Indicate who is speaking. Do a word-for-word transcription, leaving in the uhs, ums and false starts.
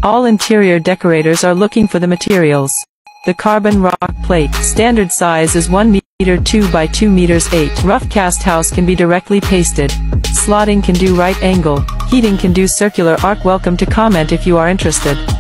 Speaker 1: All interior decorators are looking for the materials. The carbon rock plate, standard size is one meter two by two meters eight. Rough cast house can be directly pasted. Slotting can do right angle. Heating can do circular arc. Welcome to comment if you are interested.